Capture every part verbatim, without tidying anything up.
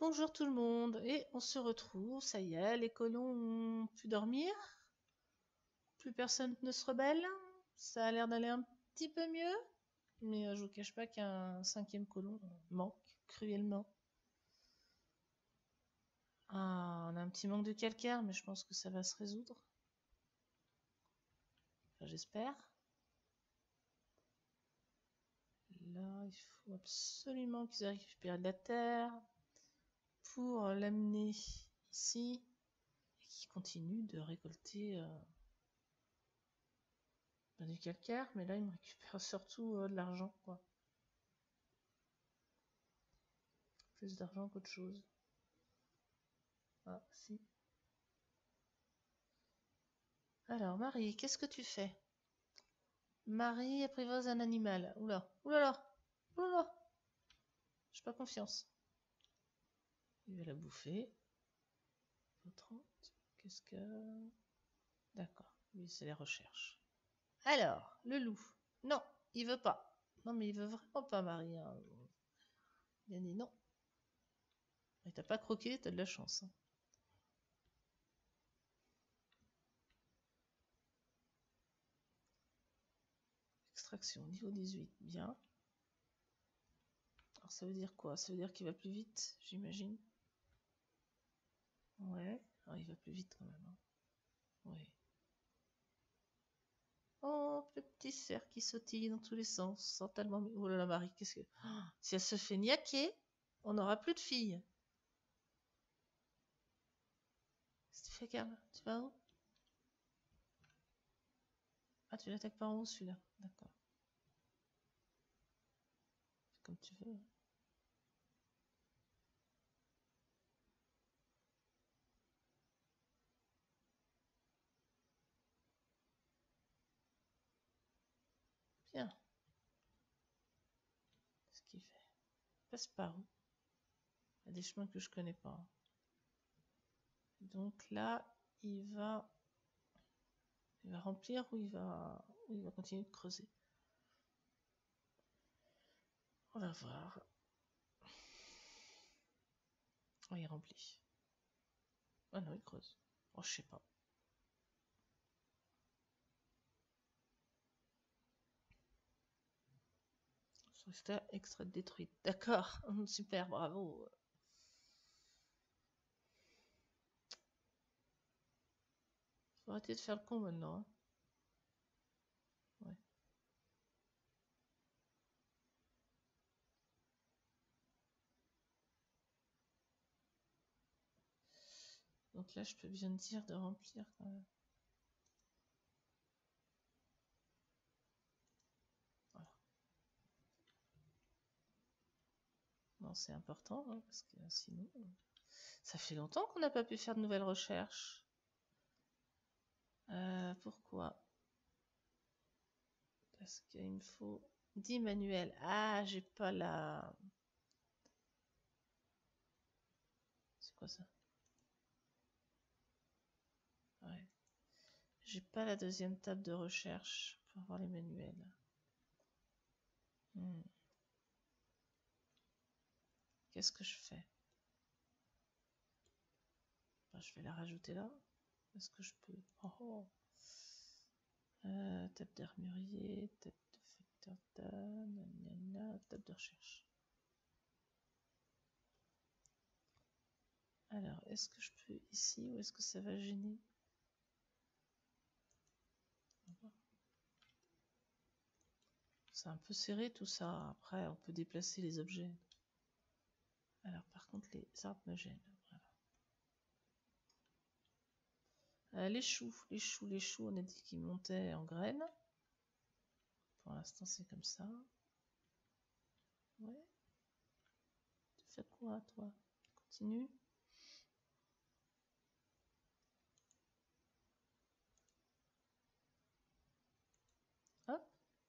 Bonjour tout le monde, et on se retrouve, ça y est, les colons ont pu dormir, plus personne ne se rebelle, ça a l'air d'aller un petit peu mieux, mais euh, je vous cache pas qu'un cinquième colon manque cruellement. Ah, on a un petit manque de calcaire, mais je pense que ça va se résoudre. Enfin, j'espère. Là, il faut absolument qu'ils aient récupéré de la terre pour l'amener ici et qu'ils continuent de récolter euh, ben, du calcaire, mais là, ils me récupèrent surtout euh, de l'argent, quoi. Plus d'argent qu'autre chose. Ah, si. Alors, Marie, qu'est-ce que tu fais? Marie apprivoise un animal. Oula, oulala, oulala. J'ai pas confiance. Il va la bouffer. trente. Qu'est-ce que... D'accord, lui, c'est les recherches. Alors, le loup. Non, il veut pas. Non, mais il veut vraiment pas, Marie. Hein. Il a dit non. Et t'as pas croqué, t'as de la chance. Hein. Extraction, niveau dix-huit, bien. Alors ça veut dire quoi? Ça veut dire qu'il va plus vite, j'imagine. Ouais, alors il va plus vite quand même. Hein. Ouais. Oh, le petit cerf qui sautille dans tous les sens, tellement... Oh là là, Marie, qu'est-ce que... Oh, si elle se fait niaquer, on n'aura plus de filles. Qu'est-ce que tu fais, Carl? Tu vas où? Ah, tu l'attaques pas en haut, celui-là. D'accord. C'est comme tu veux. Bien. Qu'est-ce qu'il fait? Il passe par où? Il y a des chemins que je connais pas. Donc là, il va... Il va remplir ou il va... Ou il va continuer de creuser? On va voir. Oh, il remplit. Ah non, il creuse. Oh, je sais pas. C'était extrait détruite. D'accord. Super, bravo. Faut arrêter de faire le con maintenant. Hein. Ouais. Donc là, je peux bien dire de remplir quand même. Voilà. Non, c'est important, hein, parce que sinon... Ça fait longtemps qu'on n'a pas pu faire de nouvelles recherches. Euh, pourquoi? Parce qu'il me faut dix manuels. Ah, j'ai pas la... C'est quoi ça? Ouais. J'ai pas la deuxième table de recherche pour voir les manuels. Hmm. Qu'est-ce que je fais? Ben, je vais la rajouter là. Est-ce que je peux? Oh, oh. Euh, table d'armurier, table de facteur d'a, nanana, table de recherche. Alors, est-ce que je peux ici ou est-ce que ça va gêner? C'est un peu serré tout ça. Après, on peut déplacer les objets. Alors, par contre, les arbres me gênent. Voilà. Euh, les choux, les choux, les choux, on a dit qu'ils montaient en graines. Pour l'instant, c'est comme ça. Ouais. Tu fais quoi, toi? Continue. Hop.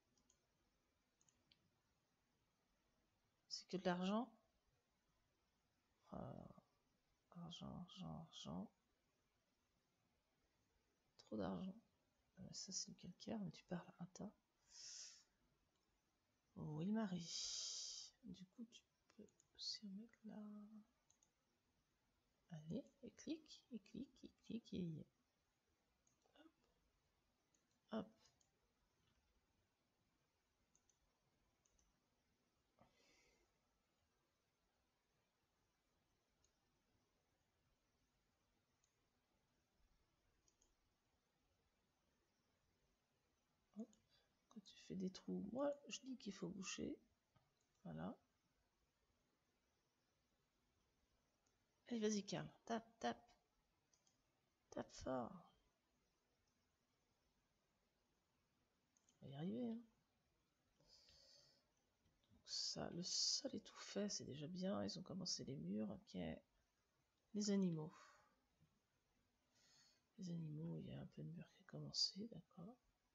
C'est que de l'argent. Euh, argent, argent, argent. Trop d'argent. Euh, ça, c'est le calcaire, mais tu parles un tas. Oh, oui, Marie. Du coup, tu peux aussi remettre là. Allez, et clique, et clique, et clique, et y est. Hop. Hop. Quand tu fais des trous, moi je dis qu'il faut boucher. Voilà. Allez, vas-y, Karl. Tape, tape. Tape fort. On va y arriver. Hein. Donc ça, le sol est tout fait, c'est déjà bien. Ils ont commencé les murs. Ok. Les animaux. Les animaux, il y a un peu de mur qui a commencé, d'accord.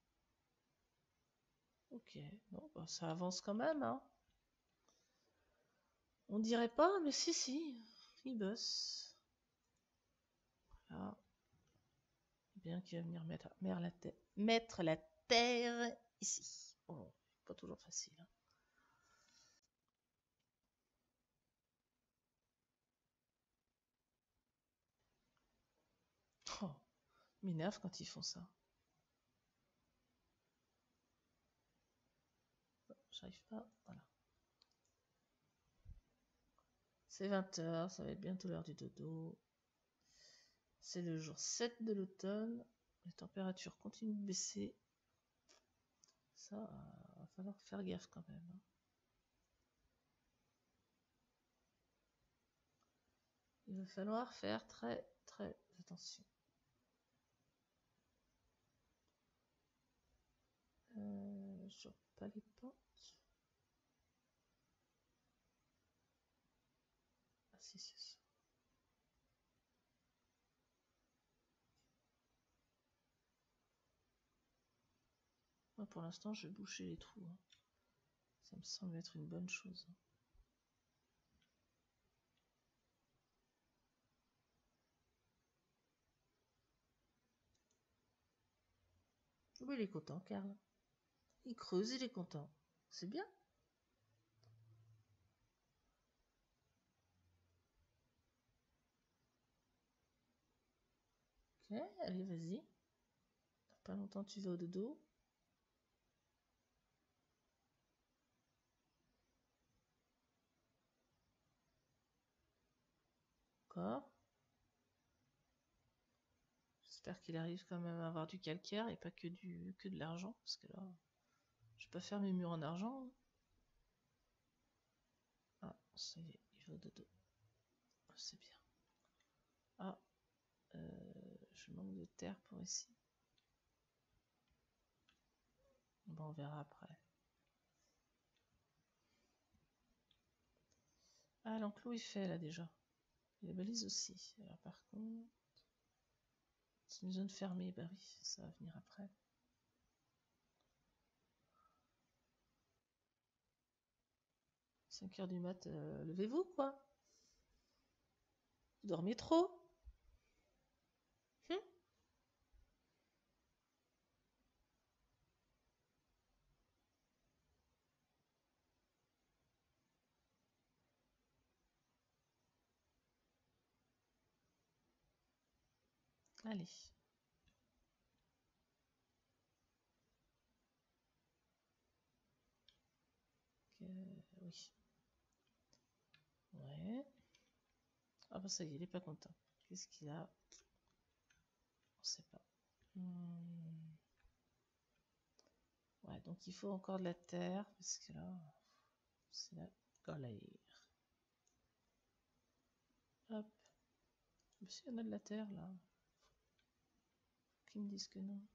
Ok. Bon, bah, ça avance quand même. Hein. On dirait pas, mais si, si. Ils bossent. Voilà. Bien qu'il va venir mettre, mettre, la terre, mettre la terre ici. Bon, pas toujours facile. Hein. Oh, m'énerve quand ils font ça. J'arrive pas, voilà. C'est vingt heures, ça va être bientôt l'heure du dodo. C'est le jour sept de l'automne. Les températures continuent de baisser. Ça, euh, va falloir faire gaffe quand même. Hein. Il va falloir faire très très attention. Euh, je pas les pentes. Ah si, c'est ça. Moi, pour l'instant, je vais boucher les trous. Hein. Ça me semble être une bonne chose. Oui, il est content, Karl. Il creuse, il est content. C'est bien. Ok, allez, vas-y. Dans pas longtemps, tu vas au dodo. Encore. J'espère qu'il arrive quand même à avoir du calcaire et pas que, du, que de l'argent. Parce que là, je vais pas faire mes murs en argent. Ah, ça y est, il va au dodo. C'est bien. Ah, euh, je manque de terre pour ici. Bon, on verra après. Ah, l'enclos il fait là déjà. Et la balise aussi. Alors par contre, c'est une zone fermée. Bah oui, ça va venir après. cinq heures du mat, euh, levez-vous quoi. Vous dormez trop. Hum. Allez. Euh, oui. Ouais. Ah bah ça y est, il est pas content. Qu'est-ce qu'il a? On sait pas. Hmm. Ouais, donc il faut encore de la terre, parce que là, c'est la galère. Hop. Si on a de la terre là. Qui me disent que non.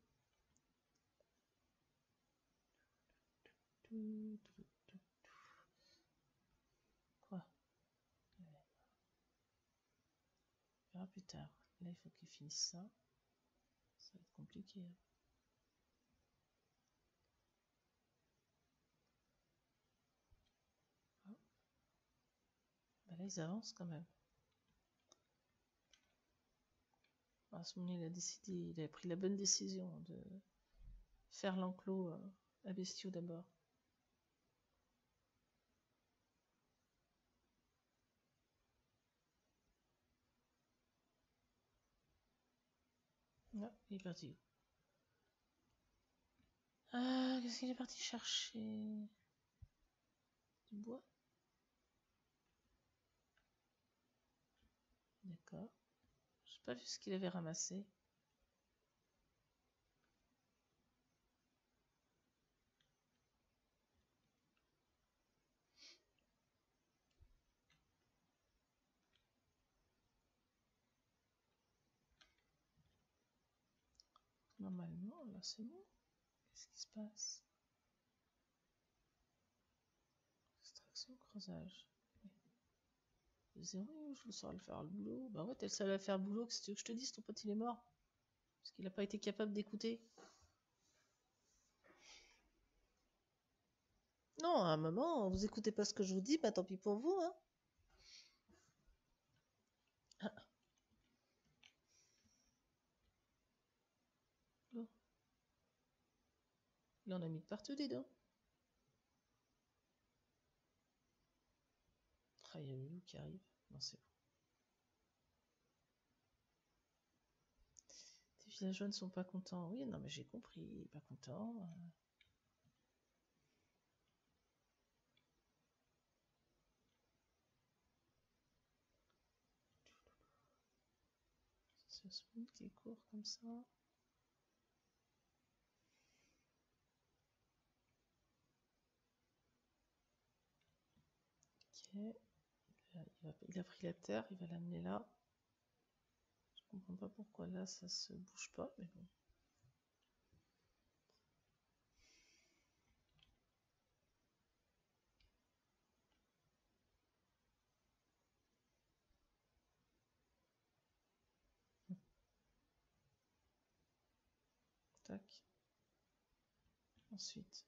Quoi? On verra plus tard. Là, il faut qu'il finisse ça. Ça va être compliqué. Hein. Ah. Bah là, ils avancent quand même. À ce moment, il a décidé, il a pris la bonne décision de faire l'enclos à bestiaux d'abord. Non, il est parti. Ah, qu'est-ce qu'il est parti chercher? Du bois? D'accord. J'ai pas vu ce qu'il avait ramassé. Normalement, là c'est bon. Qu'est-ce qui se passe? Extraction, creusage. Zéro, je le saurais le faire le boulot. Bah ouais, t'es le seul à faire le boulot. Qu'est-ce que tu veux que je te dise? Ton pote il est mort. Parce qu'il n'a pas été capable d'écouter. Non, à un moment, vous écoutez pas ce que je vous dis, bah tant pis pour vous, hein. Ah. Oh. Il en a mis de partout, dis donc. Ah, il y a le loup qui arrive. Non, c'est bon. Les villageois ne sont pas contents. Oui, non, mais j'ai compris. Pas contents. C'est ce spoon qui court comme ça. Ok. Là, il, va, il a pris la terre, il va l'amener là. Je comprends pas pourquoi là ça se bouge pas, mais bon. Tac. Ensuite.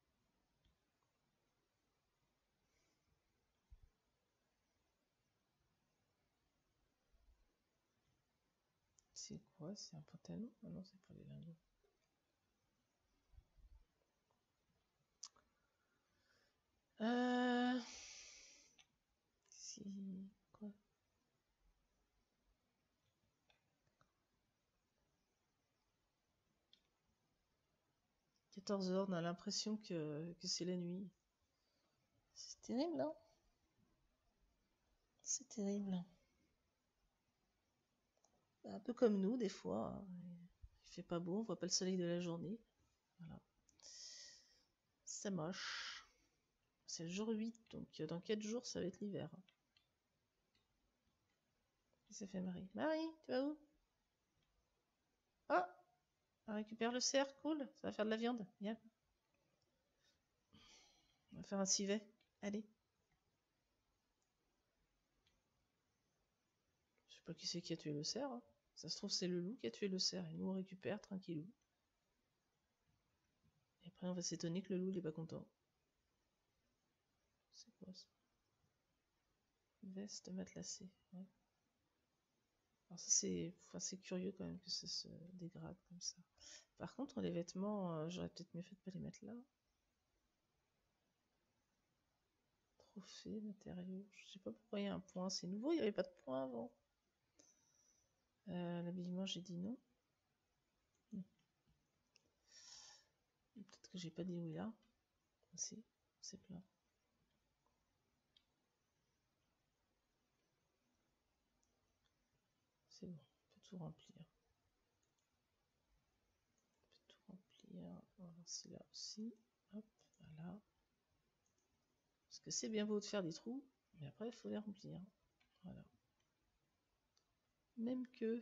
C'est quoi? C'est un pantalon? Ah non, c'est pas les lingots. Euh... Si... Quoi? quatorze heures, on a l'impression que, que c'est la nuit. C'est terrible, hein? C'est terrible. Un peu comme nous, des fois. Hein. Il fait pas beau, on voit pas le soleil de la journée. Voilà. C'est moche. C'est le jour huit, donc dans quatre jours, ça va être l'hiver. Qu'est-ce que ça fait, Marie? Marie, tu vas où? Ah! On récupère le cerf, cool. Ça va faire de la viande. Viens. On va faire un civet. Allez. Je sais pas qui c'est qui a tué le cerf. Hein. Ça se trouve, c'est le loup qui a tué le cerf. Et nous, on récupère tranquillou. Et après, on va s'étonner que le loup, il est pas content. C'est quoi ça? Veste matelassée. Ouais. Alors ça, c'est enfin, curieux quand même que ça se dégrade comme ça. Par contre, les vêtements, euh, j'aurais peut-être mieux fait de pas les mettre là. Trophée, matériaux. Je sais pas pourquoi il y a un point. C'est nouveau, il n'y avait pas de point avant. Euh, L'habillement, j'ai dit non. Hmm. Peut-être que j'ai pas dit oui là. Si, c'est plein. C'est bon, on peut tout remplir. On peut tout remplir. Voilà, c'est là aussi. Hop, voilà. Parce que c'est bien beau de faire des trous, mais après, il faut les remplir. Voilà. Même que...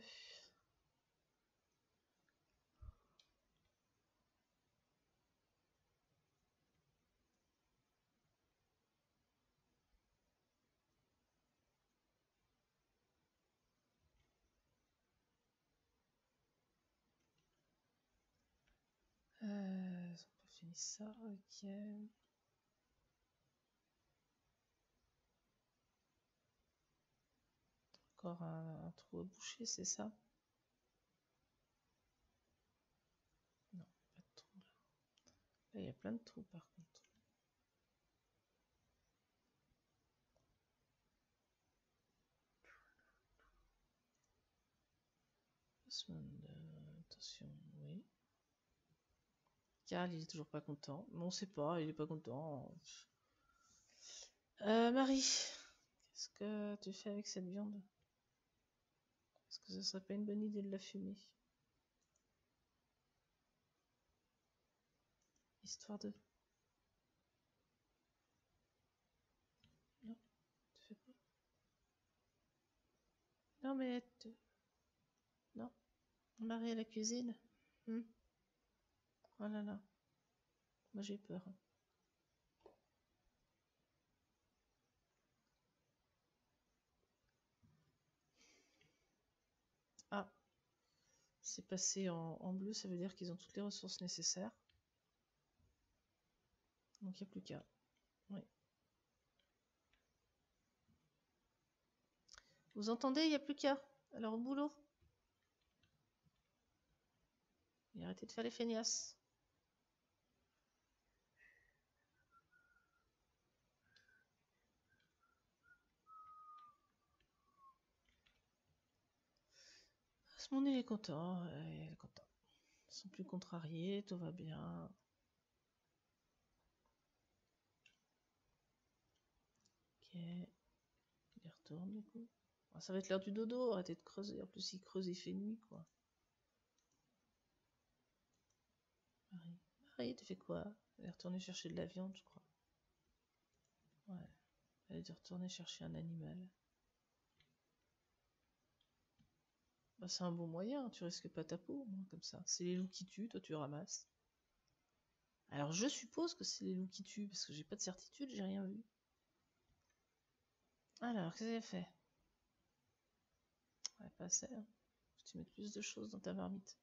Euh, on peut finir ça, ok. Encore un, un trou à boucher, c'est ça? Non, pas de trou là. Là, il y a plein de trous par contre. Osmond, Attention, oui. Karl, il est toujours pas content. Mais on sait pas, il est pas content. Euh, Marie, qu'est-ce que tu fais avec cette viande? Est-ce que ce serait pas une bonne idée de la fumer? Histoire de... Non, tu fais pas. Non, mais... tu- Non, Marie à la cuisine. Hmm. Oh là là. Moi, j'ai peur. Ah, c'est passé en, en bleu, ça veut dire qu'ils ont toutes les ressources nécessaires. Donc, il n'y a plus qu'à. Oui. Vous entendez, il n'y a plus qu'à. Alors, au boulot. Et arrêtez de faire les feignasses. Ce monde, il est content. Il est content. Ils sont plus contrariés, tout va bien. Ok. Il retourne du coup. Ah, ça va être l'heure du dodo, arrêtez de creuser. En plus, il creuse, il fait nuit, quoi. Marie, Marie, tu fais quoi? Elle est retournée chercher de la viande, je crois. Ouais. Elle est retournée chercher un animal. Bah, c'est un bon moyen, tu risques pas ta peau, moi, comme ça. C'est les loups qui tuent, toi tu ramasses. Alors je suppose que c'est les loups qui tuent, parce que j'ai pas de certitude, j'ai rien vu. Alors, qu'est-ce qu'elle fait? Ouais, pas assez, hein. Faut que tu mettes plus de choses dans ta marmite.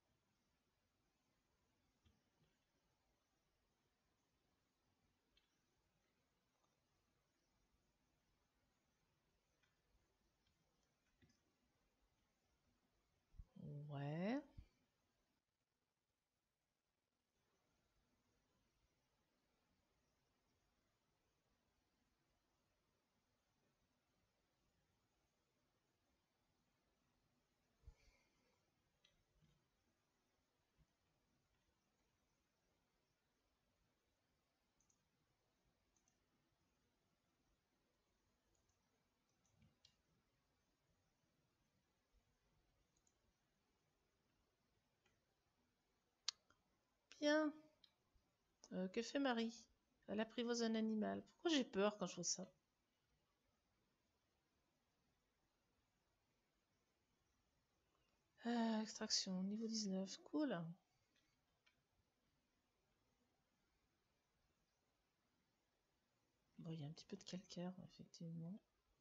Ouais. Bien. Euh, que fait Marie? Elle apprivoise un animal. Pourquoi j'ai peur quand je vois ça? Euh, extraction, niveau dix-neuf. Cool. Bon, il y a un petit peu de calcaire, effectivement.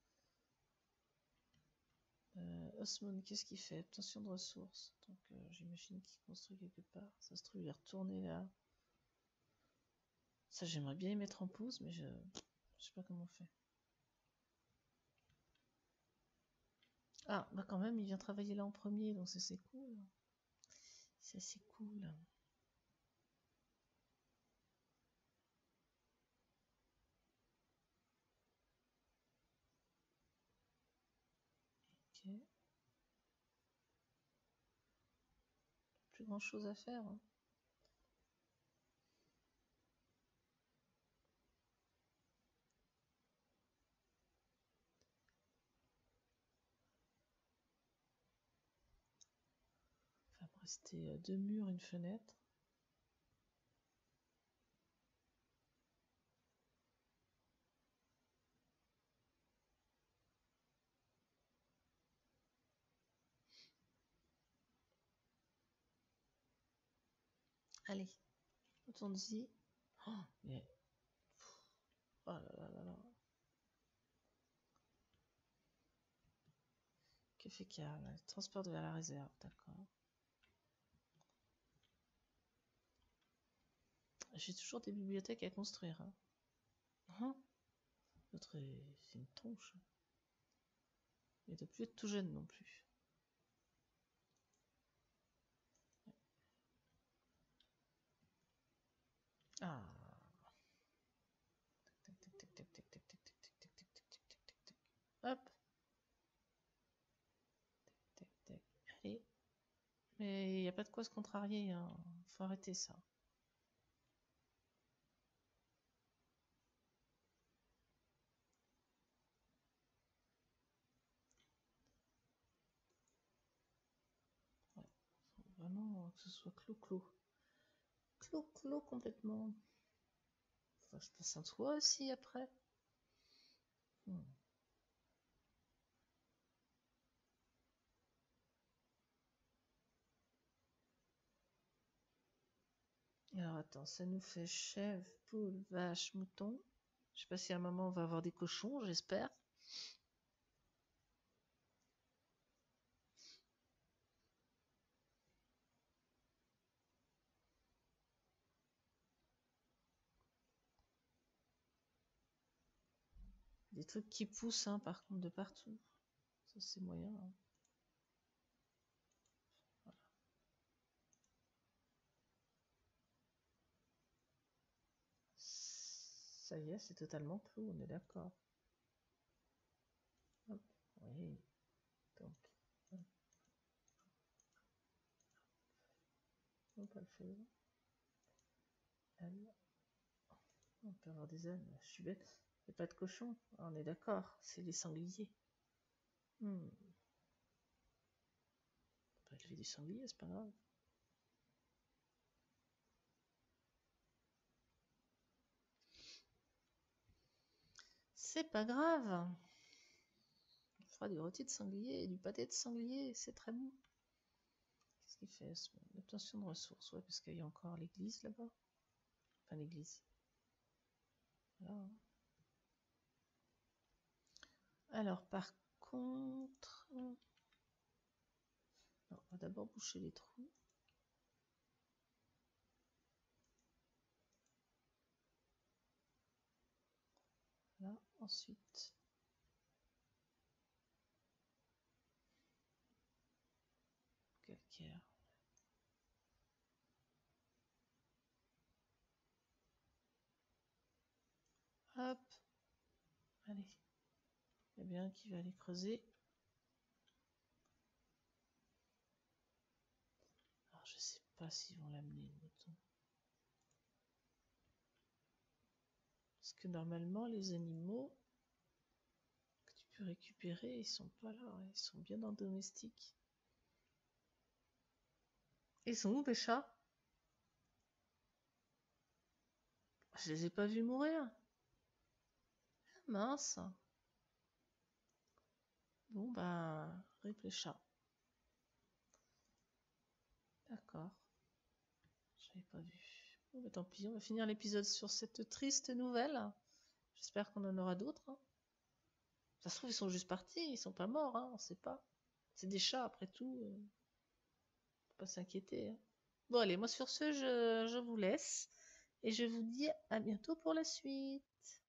Euh, Osmond, qu'est-ce qu'il fait? Obtention de ressources. Donc, euh, j'imagine qu'il construit quelque part. Ça se trouve, il est retourné là. Ça, j'aimerais bien y mettre en pause, mais je, je sais pas comment on fait. Ah, bah quand même, il vient travailler là en premier, donc ça c'est cool. Ça c'est cool. Ok. Plus grand chose à faire. Hein. Il va me rester euh, deux murs, une fenêtre. Allez, retourne-y. Oh, mais... oh là là là là. Que fait Karl? Transporte vers la réserve, d'accord. J'ai toujours des bibliothèques à construire. Hein. Hein? L'autre, c'est une tronche. Il ne doit plus être tout jeune non plus. Ah. Hop. Tac, tac. Allez. Mais il n'y a pas de quoi se contrarier, hein. Faut arrêter ça. Ouais. Faut vraiment que ce soit clos-clos. Clos-clos complètement. Faut que je passe un toit aussi après. Hmm. Alors attends, ça nous fait chèvre, poule, vache, mouton. Je sais pas si à un moment on va avoir des cochons, j'espère. Des trucs qui poussent, hein, par contre, de partout. Ça, c'est moyen. Hein. Voilà. Ça y est, c'est totalement clos, on est d'accord. Hop, oui. Donc, hop. On peut le faire. Elle. On peut avoir des ânes. Je suis bête. Il n'y a pas de cochon. Ah, on est d'accord. C'est les sangliers. Hmm. On peut élever du sanglier, c'est pas grave. C'est pas grave. On fera du rôti de sanglier et du pâté de sanglier. C'est très bon. Qu'est-ce qu'il fait? L'obtention de ressources. Ouais, parce qu'il y a encore l'église là-bas. Enfin, l'église. Voilà. Alors, par contre... Non, on va d'abord boucher les trous. Là, ensuite... Calcaire. Hop. Allez. Il y a bien qui va aller creuser. Alors, je sais pas s'ils vont l'amener, le mouton. Parce que normalement, les animaux que tu peux récupérer, ils sont pas là. Hein. Ils sont bien dans le domestique. Ils sont où, les chats? Je les ai pas vus mourir. Ah, mince. Bon, bah, rip les chats. D'accord. J'avais pas vu. Bon, bah, tant pis, on va finir l'épisode sur cette triste nouvelle. J'espère qu'on en aura d'autres. Hein. Ça se trouve, ils sont juste partis, ils sont pas morts, hein, on sait pas. C'est des chats, après tout. Euh, faut pas s'inquiéter. Hein. Bon, allez, moi sur ce, je, je vous laisse. Et je vous dis à bientôt pour la suite.